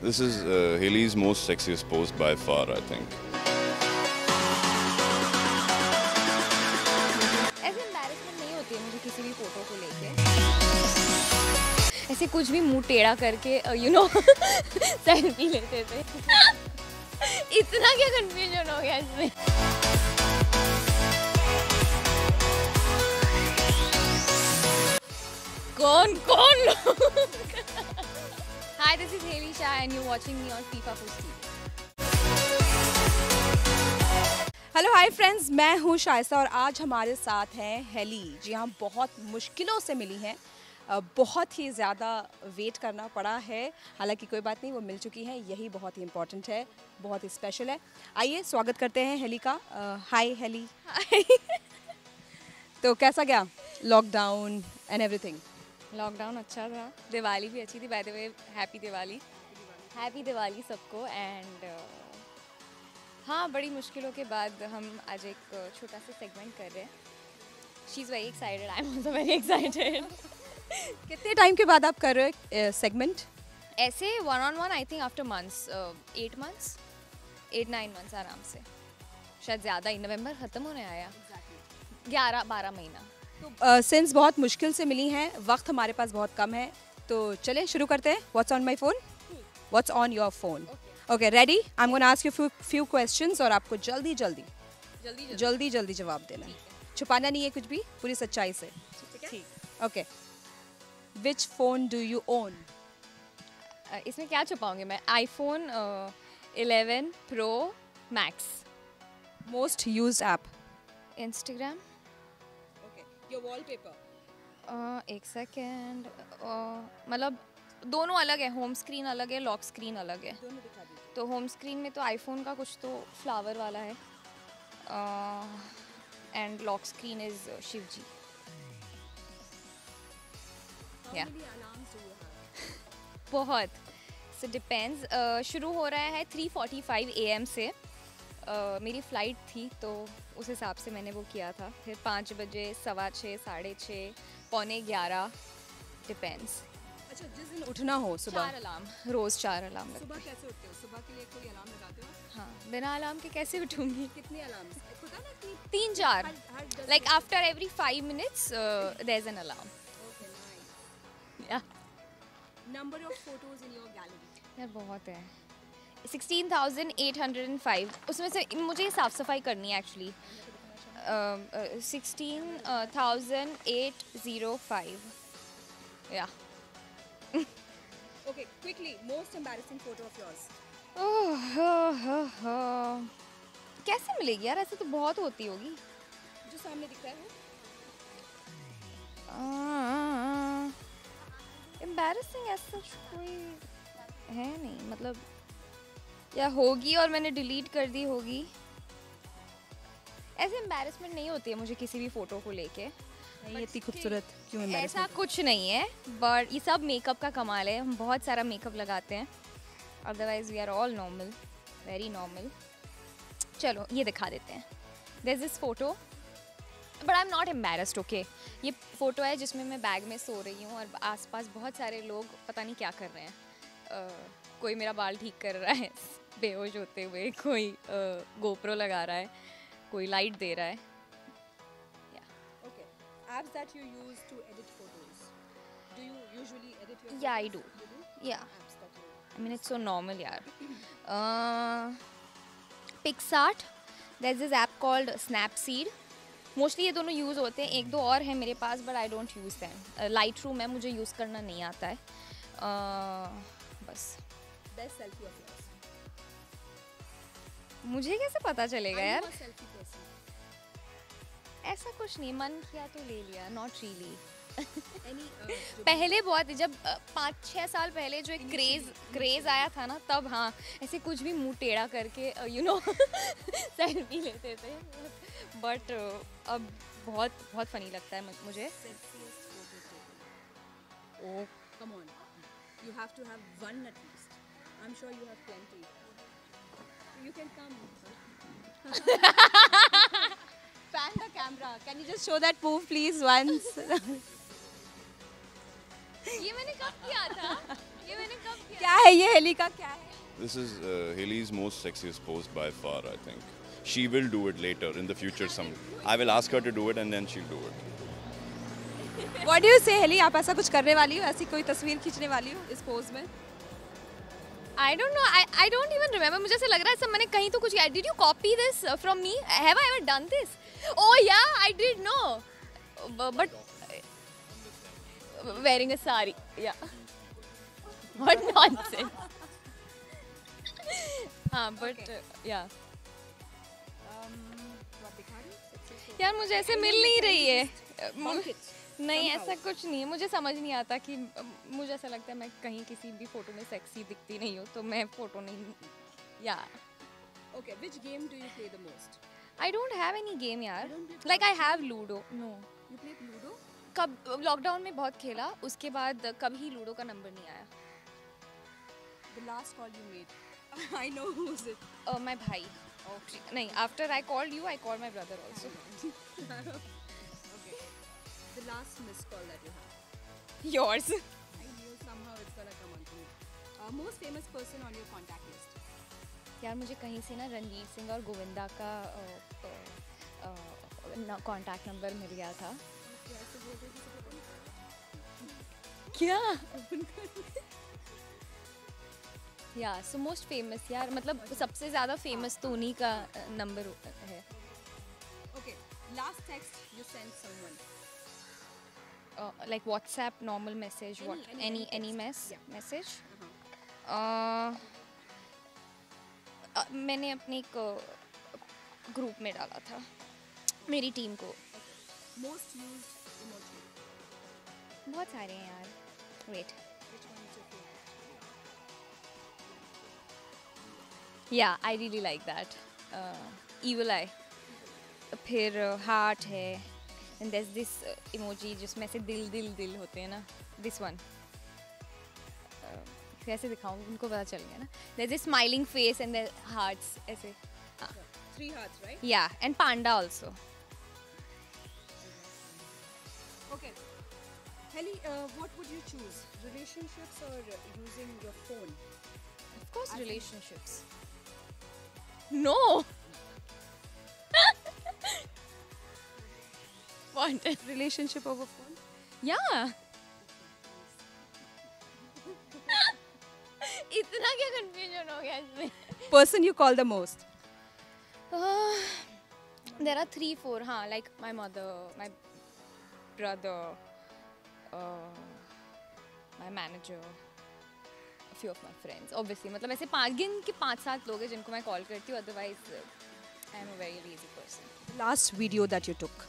This is Haley's most sexiest post by far, I think. ऐसे embarrassment नहीं होती है मुझे किसी भी फोटो को लेके। ऐसे कुछ भी मुंह टेढ़ा करके सेल्फी लेते थे। इतना क्या कंफ्यूजन हो गया इसमें। कौन Hi, this is Haley Shah and you're watching me on FIFA Post TV. Hello hi friends, मैं हूँ शाइस्ता और आज हमारे साथ हैं हेली। जी हाँ, बहुत मुश्किलों से मिली हैं, बहुत ही ज़्यादा वेट करना पड़ा है, हालांकि कोई बात नहीं, वो मिल चुकी हैं, यही बहुत ही इम्पोर्टेंट है, बहुत ही स्पेशल है। आइए स्वागत करते हैं हेली का। Hi Haley. हाय। तो कैसा गया लॉकडाउन एंड एवरीथिंग? लॉकडाउन अच्छा था, दिवाली भी अच्छी थी। By the way happy Diwali सबको। एंड हाँ, बड़ी मुश्किलों के बाद हम आज एक छोटा सा सेगमेंट कर रहे हैं। She is very excited, I am also very excited. कितने टाइम के बाद आप कर रहे हो सेगमेंट? ऐसे 1-on-1 I think after months, 8 months आराम से, शायद ज़्यादा ही। नवंबर ख़त्म होने आया, 11-12 महीना। तो सिंस बहुत मुश्किल से मिली हैं, वक्त हमारे पास बहुत कम है, तो चलें शुरू करते हैं। What's on my phone? What's on your phone? Okay, ready? I am gonna ask you few questions और आपको जल्दी जवाब देना है। छुपाना नहीं है कुछ भी, पूरी सच्चाई से। ठीक, okay. Which phone do you own? इसमें क्या छुपाऊंगी मैं? iPhone 11 Pro Max। Most used app? Instagram. Your wallpaper? एक सेकेंड, मतलब दोनों अलग है, होम स्क्रीन अलग है, लॉक स्क्रीन अलग है। दोनों दिखा दीजिए। तो होम स्क्रीन में तो आईफोन का कुछ तो फ्लावर वाला है, and lock screen is Shiv ji. या बहुत, सो डिपेंड्स। शुरू हो रहा है 3:45 AM से। मेरी फ़्लाइट थी तो उस हिसाब से मैंने वो किया था। फिर 5 बजे, 6:15, 6:30, 11:15, डिपेंड्स। अच्छा, जिस दिन उठना हो सुबह? 4 अलार्म, रोज़ 4 अलार्म लगते हैं। सुबह कैसे उठते हो? सुबह के लिए कोई अलार्म लगाते हो? हाँ, बिना अलार्म के कैसे उठूँगी? कितने अलार्म? पता ना कि 3-4, like after every 5 minutes there's an alarm. Okay, nice. Yeah. Number of photos in your gallery? यार बहुत है, 16,805। उसमें से मुझे साफ़ सफाई करनी है एक्चुअली। 16,805। या Okay, quickly, most embarrassing photo of yours? कैसे मिलेगी यार? ऐसे तो बहुत होती होगी। जो सामने दिख रहा है वो? एम्बैरेसिंग ऐसा कोई है नहीं, मतलब या होगी और मैंने डिलीट कर दी होगी। ऐसे एम्बैरेसमेंट नहीं होती है मुझे किसी भी फ़ोटो को लेके। नहीं, इतनी खूबसूरत क्यों ऐसा embarrassment? कुछ नहीं है, बट ये सब मेकअप का कमाल है। हम बहुत सारा मेकअप लगाते हैं, otherwise we are all normal, very normal. चलो ये दिखा देते हैं। There is this photo, but I am not embarrassed. Okay, ये फ़ोटो है जिसमें मैं बैग में सो रही हूँ और आसपास बहुत सारे लोग पता नहीं क्या कर रहे हैं। कोई मेरा बाल ठीक कर रहा है बेहोश होते हुए, कोई गोप्रो लगा रहा है, कोई लाइट दे रहा है। Okay, apps that you use to edit photos. Do you usually edit your Yeah, I photos? do. You do? Yeah. Apps that you I mean, it's so normal, yaar. PicsArt. There's this app called Snapseed. Mostly ये दोनों use होते हैं, एक दो और हैं मेरे पास, but I don't use them. Lightroom है, मुझे यूज़ करना नहीं आता है। बस। best selfie of yours? मुझे कैसे पता चलेगा यार? I'm a selfie person. ऐसा कुछ नहीं, मन किया तो ले लिया, नॉट रियली। Any पहले बहुत, जब 5-6 साल पहले जो एक क्रेज़ आया था ना, तब हाँ ऐसे कुछ भी मुंह टेढ़ा करके सेल्फी लेते थे, बट अब बहुत फनी लगता है मुझे। sexiest photo taken? Oh, come on. You have to have one at least. I'm sure you have plenty. You can come. Pan the camera. Can you just show that move, please, once? ये मैंने कब किया था? ये मैंने कब किया? क्या है ये हेली का क्या है? This is Haley's most sexiest pose by far, I think. She will do it later in the future. I will ask her to do it and then she'll do it. What do you say Haley, आप ऐसा कुछ करने वाली हो, ऐसी कोई तस्वीर खींचने वाली हो इस पोज में? I don't know. I don't even remember. मुझे ऐसा लग रहा है सब मैंने कहीं तो कुछ किया. Did you copy this from me? Have I ever done this? Oh yeah, I did know. But wearing a sari. Yeah. What nonsense. हाँ, but yeah. यार मुझे ऐसे मिल नहीं रही है. नहीं ऐसा कुछ नहीं है. मुझे समझ नहीं आता कि मुझे ऐसा लगता है मैं कहीं किसी भी फोटो में सेक्सी दिखती नहीं हूँ तो मैं फोटो नहीं. या Okay, which game do you play the most? I don't have any game यार. Like I have ludo. No. You play Ludo? कब लॉकडाउन में बहुत खेला, उसके बाद कभी लूडो का नंबर नहीं आया. The last call you made. I know who's it. My भाई. Okay. नहीं, after I called you I called my brother also. Okay. The last missed call that you had. Yours. I knew somehow it's gonna come on to me. Most famous person on your contact list. यार मुझे कहीं से ना रणवीर सिंह और गोविंदा का contact number मिल गया था. क्या? या सो मोस्ट फेमस यार, मतलब सबसे ज़्यादा फेमस तो उन्हीं का नंबर है. Okay. Last text you sent someone. Like WhatsApp normal message, what any text. Yeah. message. Uh-huh. मैंने अपने एक ग्रुप में डाला था मेरी टीम को. Most used emoji. बहुत सारे हैं यार. Wait. Which one is your favorite? या I really like that. evil eye. फिर हार्ट है. एंड there's this emoji जिसमें से दिल दिल दिल होते हैं ना. This one. कैसे दिखाऊं, उनको पता चल गया ना. there's this smiling face and the hearts ऐसे. हाँ. 3 hearts, right? Yeah, and panda also. Okay. Heli, what would you choose? Relationships or using your phone? Of course, relationships. No. What? Relationship over phone? Yeah. इतना क्या confusion हो गया इसमें? Person you call the most? There are 3-4. हाँ, like my mother, my brother, my manager, a few of my friends. Obviously, मतलब ऐसे 5-7 लोग हैं जिनको मैं कॉल करती हूँ. Otherwise, I am a very lazy person. Last video that you took?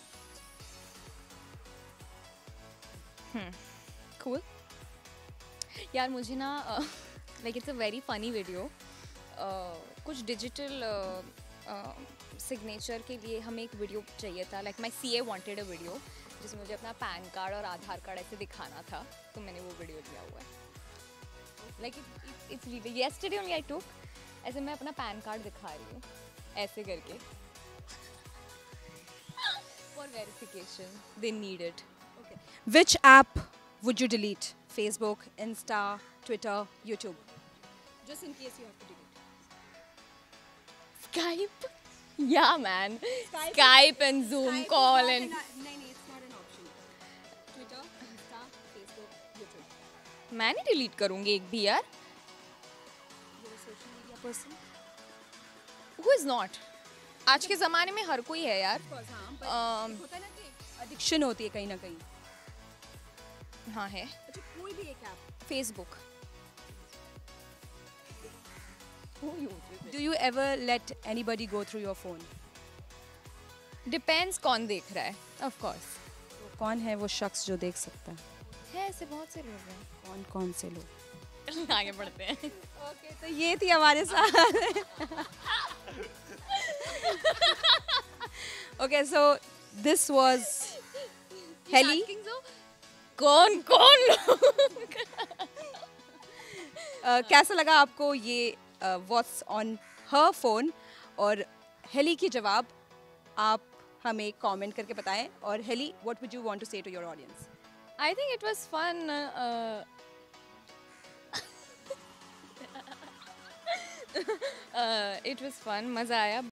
Cool. यार मुझे ना like it's a very funny video. कुछ डिजिटल सिग्नेचर के लिए हमें एक वीडियो चाहिए था. Like my CA wanted a video जिसमें मुझे अपना पैन कार्ड और आधार कार्ड ऐसे दिखाना था, तो मैंने वो वीडियो लिया हुआ है. Like it's really yesterday only I took. ऐसे मैं अपना पैन कार्ड दिखा रही हूँ ऐसे करके for verification. They need it. Okay. Which app would you delete? Facebook, Insta, Twitter, YouTube? Just in case you have to delete. Skype. Yeah, man. Skype and Zoom call and. No, it's not an option. Twitter, Insta, Facebook, YouTube. मैं नहीं delete करूँगी एक भी यार. You're a social media person? Who is not? आज के ज़माने में हर कोई है यार. Of course, हाँ. But होता है ना कि addiction होती है कहीं ना कहीं. हाँ है. अच्छा, कोई भी एक app. Facebook. Do you ever let anybody go through your phone? Depends कौन देख रहा है. Of course. तो कौन है वो शख्स जो देख सकता है? है ऐसे बहुत से लोग हैं. कौन कौन से लोग? आगे बढ़ते हैं. ओके, तो ये थी हमारे साथ. Okay, so this was Haley. कौन कैसा लगा आपको ये व्हाट्स ऑन हर फोन? और हेली की जवाब आप हमें कमेंट करके बताएं. और Haley, what would you want to say to your audience? I think it was fun. It was fun. मज़ा आया.